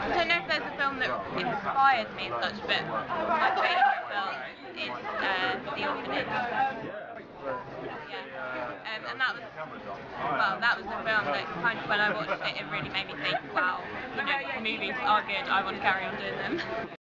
I don't know if there's a film that inspired me as such, but my favourite film is The Orphanage. Yeah. And that was, well, that was the film that kind of, when I watched it, it really made me think, wow, you know, movies are good, I want to carry on doing them.